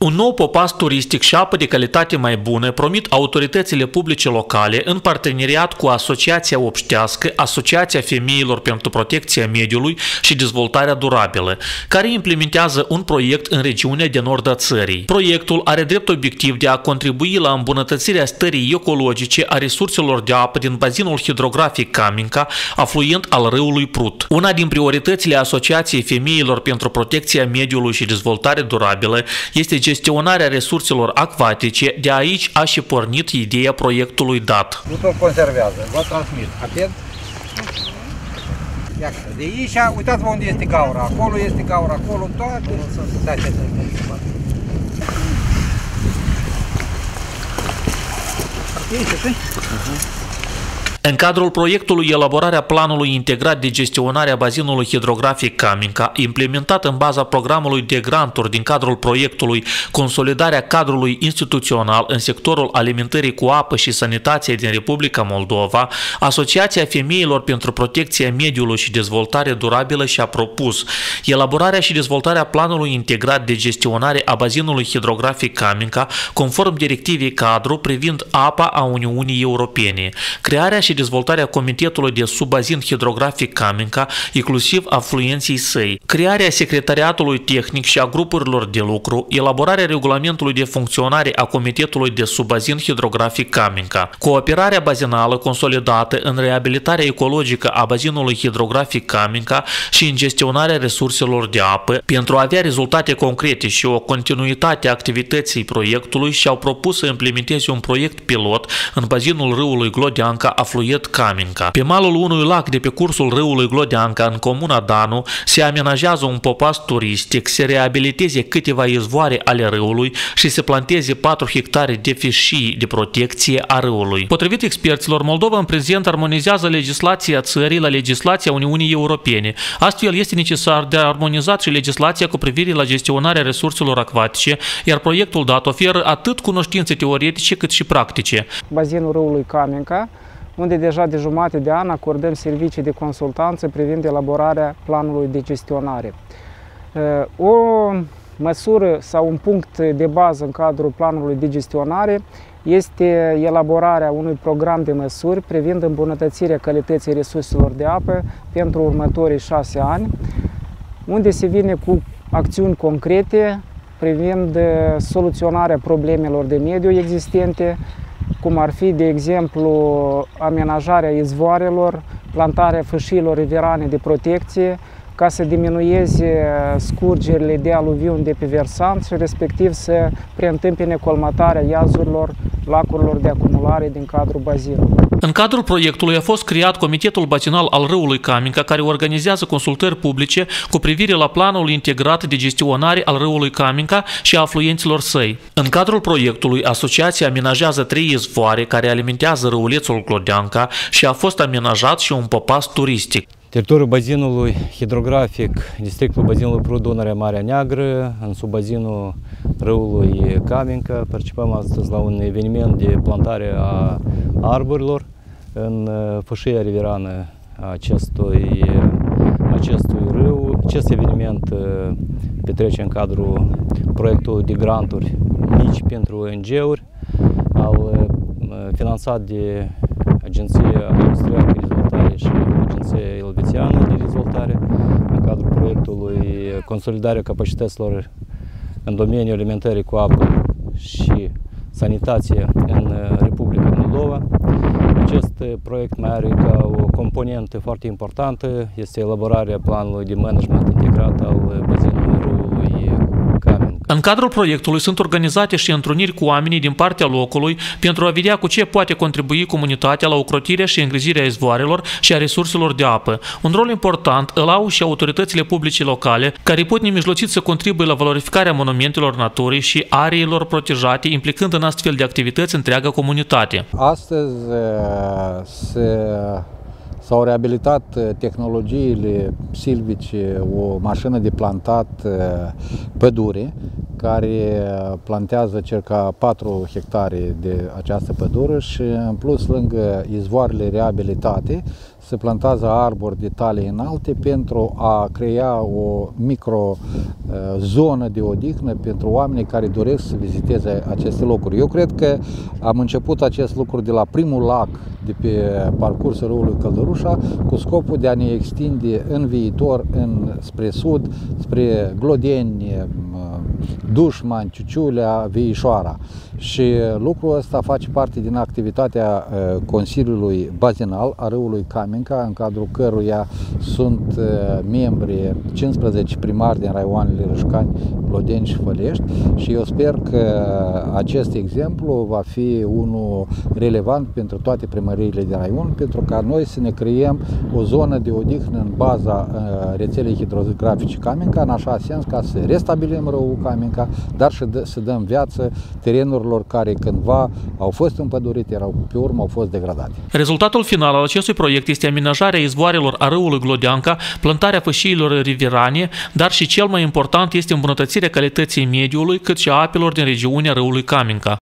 Un nou popas turistic și apă de calitate mai bună promit autoritățile publice locale în parteneriat cu Asociația Obștească, Asociația Femeilor pentru Protecția Mediului și Dezvoltarea Durabilă, care implementează un proiect în regiunea de nord a țării. Proiectul are drept obiectiv de a contribui la îmbunătățirea stării ecologice a resurselor de apă din bazinul hidrografic Caminca, afluent al râului Prut. Una din prioritățile Asociației Femeilor pentru Protecția Mediului și Dezvoltare Durabilă este gestionarea resurselor acvatice, de aici a și pornit ideea proiectului dat. Plutul conservează, vă transmit. Atent? De aici, uitați-vă unde este gaura, acolo este gaura, acolo, toate. Da, În cadrul proiectului elaborarea planului integrat de gestionare a bazinului hidrografic Caminca, implementat în baza programului de granturi din cadrul proiectului Consolidarea cadrului instituțional în sectorul alimentării cu apă și sanitație din Republica Moldova, Asociația Femeilor pentru Protecția Mediului și Dezvoltare Durabilă și-a propus elaborarea și dezvoltarea planului integrat de gestionare a bazinului hidrografic Caminca, conform directivei cadru privind apa a Uniunii Europene, crearea și dezvoltarea Comitetului de Subbazin Hidrografic Caminca, inclusiv afluenții săi, crearea secretariatului tehnic și a grupurilor de lucru, elaborarea regulamentului de funcționare a Comitetului de Subbazin Hidrografic Caminca, cooperarea bazinală consolidată în reabilitarea ecologică a bazinului hidrografic Caminca și în gestionarea resurselor de apă. Pentru a avea rezultate concrete și o continuitate a activității proiectului, și-au propus să implementeze un proiect pilot în bazinul râului Glodeanca, afluent Caminca. Pe malul unui lac de pe cursul râului Glodeanca, în comuna Danu, se amenajează un popas turistic, se reabiliteze câteva izvoare ale râului și se planteze 4 hectare de fâșii de protecție a râului. Potrivit experților, Moldova în prezent armonizează legislația țării la legislația Uniunii Europene. Astfel, este necesar de armonizat și legislația cu privire la gestionarea resurselor acvatice, iar proiectul dat oferă atât cunoștințe teoretice cât și practice. Bazinul râului Caminca, unde deja de jumătate de an acordăm servicii de consultanță privind elaborarea planului de gestionare. O măsură sau un punct de bază în cadrul planului de gestionare este elaborarea unui program de măsuri privind îmbunătățirea calității resurselor de apă pentru următorii 6 ani, unde se vine cu acțiuni concrete privind soluționarea problemelor de mediu existente, cum ar fi, de exemplu, amenajarea izvoarelor, plantarea fâșiilor riverane de protecție, ca să diminueze scurgerile de aluviuni de pe versant și respectiv să preîntâmpine colmatarea iazurilor, lacurilor de acumulare din cadrul bazinului. În cadrul proiectului a fost creat Comitetul Bazinal al râului Caminca, care organizează consultări publice cu privire la planul integrat de gestionare al râului Caminca și a afluenților săi. În cadrul proiectului, asociația amenajează 3 izvoare care alimentează râulețul Glodeanca și a fost amenajat și un popas turistic. Teritoriul bazinului hidrografic, districtul bazinului Prut, Dunărea, Marea Neagră, în subbazinul râului Caminca. Participăm astăzi la un eveniment de plantare a arborilor în fâșia riverană a acestui râu. Acest eveniment petrece în cadrul proiectului de granturi mici pentru ONG-uri, finanțat de Agenția Austriacă de Dezvoltare și Agenția Elvețiană de Dezvoltare, în cadrul proiectului Consolidarea capacităților în domeniul alimentării cu apă și sanitație în Republica Moldova. Acest proiect mai are ca o componentă foarte importantă, este elaborarea planului de management integrat al bazinului râului Caminca. În cadrul proiectului sunt organizate și întruniri cu oamenii din partea locului pentru a vedea cu ce poate contribui comunitatea la ocrotirea și îngrijirea izvoarelor și a resurselor de apă. Un rol important îl au și autoritățile publice locale, care pot nemijlocit să contribuie la valorificarea monumentelor naturii și ariilor protejate, implicând în astfel de activități întreaga comunitate. Astăzi s-au reabilitat tehnologiile silvice, o mașină de plantat pădure, care plantează circa 4 hectare de această pădure și, în plus, lângă izvoarele reabilitate, se plantează arbori de talie înalte pentru a crea o micro-zonă de odihnă pentru oamenii care doresc să viziteze aceste locuri. Eu cred că am început acest lucru de la primul lac de pe parcursul râului Căldărușa, cu scopul de a ne extinde în viitor spre sud, spre Glodeni, Dușmani, Ciuciulea, Viișoara. Și lucrul ăsta face parte din activitatea Consiliului Bazinal a râului Caminca, în cadrul căruia sunt membri 15 primari din raioanele Râșcani, Glodeni și Fălești, și eu sper că acest exemplu va fi unul relevant pentru toate primăriile din raion, pentru ca noi să ne creăm o zonă de odihnă în baza rețelei hidrografice Caminca, în așa sens ca să restabilim râul Caminca, dar și să dăm viață terenurilor care cândva au fost împădurite, iar pe urmă au fost degradate. Rezultatul final al acestui proiect este amenajarea izvoarelor a râului Glodeanca, plantarea fâșiilor riverane, dar și cel mai important este îmbunătățirea calității mediului, cât și a apelor din regiunea râului Caminca.